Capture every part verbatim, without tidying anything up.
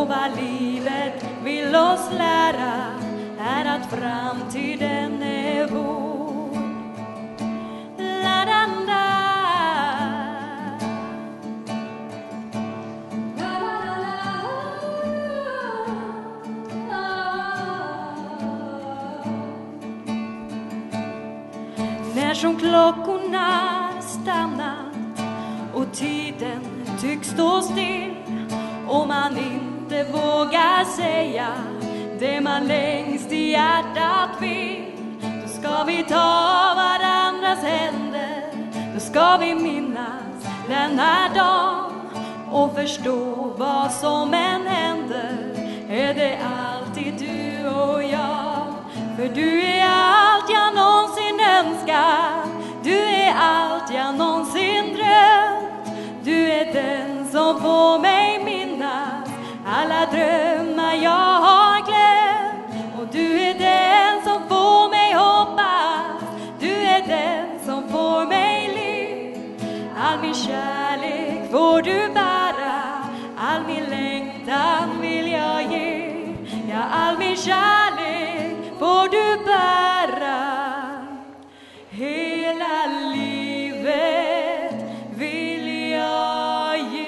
Och vad livet vill oss lära är att framtiden är vår. La-da-da. När som klockorna stannat och tiden tycks stå still och man inte vågar säga det man längst i hjärtat vill, då ska vi ta varandras händer, då ska vi minnas denna dag och förstå vad som än händer är det alltid du och jag. För du är allt jag någonsin önskar, du är allt jag någonsin drömt. Du är den som får mig minnas alla drömmar jag har glömt. Och du är den som får mig hoppas, du är den som får mig liv. All min kärlek får du bära, all min längtan vill jag ge. Ja, all min kärlek får du bära, hela livet vill jag ge.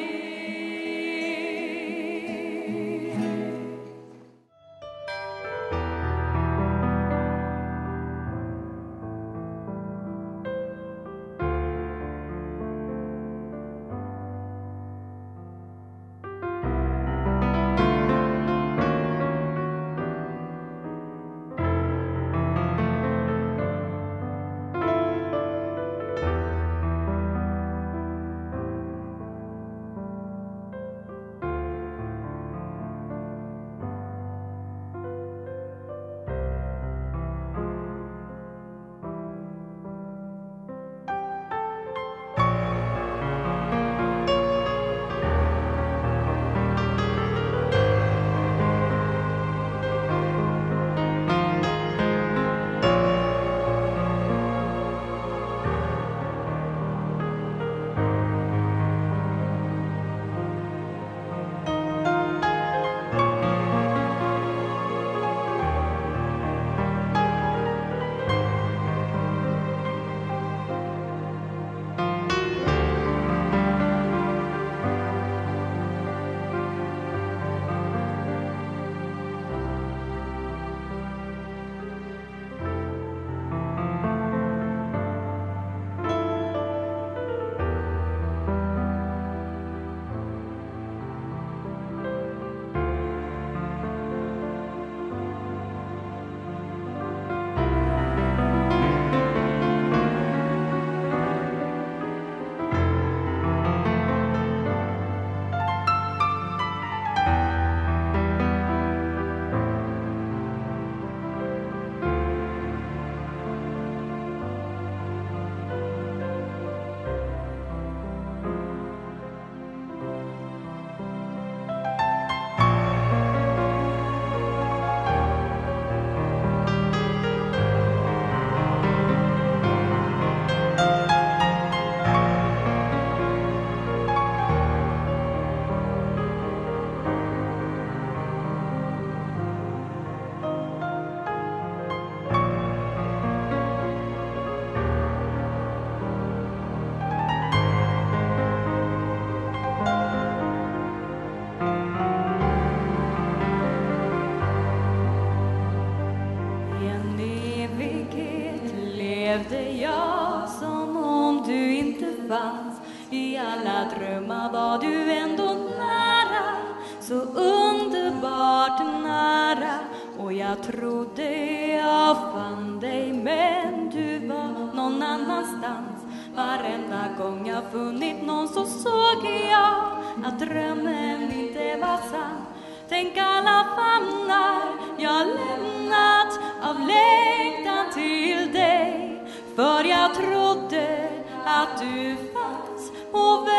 Levde jag som om du inte fanns. I alla drömmar var du ändå nära, så underbart nära. Och jag trodde jag fann dig, men du var någon annanstans. Varenda gång jag funnit någon så såg jag att drömmen inte var sann. Tänk alla famnar jag lämnat av längtan till dig. För jag trodde att du fanns och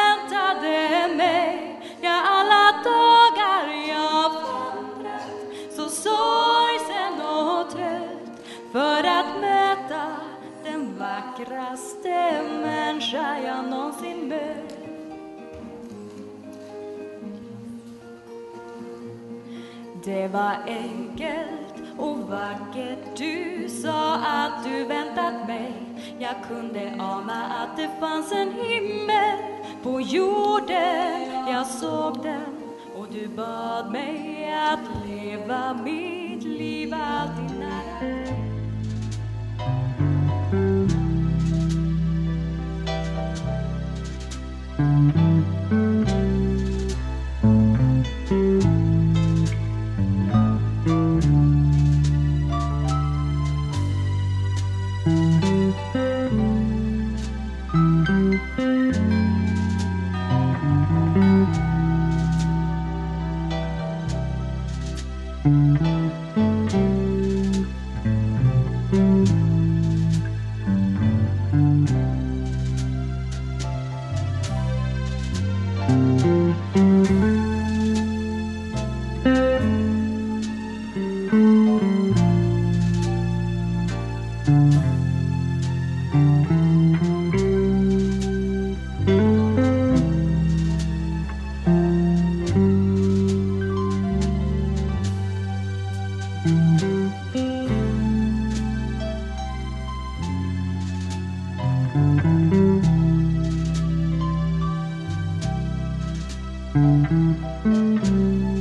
väntade mig. Ja, alla dagar jag vandrat så sorgsen och trött, för att möta den vackraste människa jag någonsin mött. Det var enkelt och vackert. Du sa att du väntat mig. Jag kunde ana att det fanns en himmel på jorden. Jag såg den och du bad mig att leva mitt liv alltid nära dig. Mm-hmm.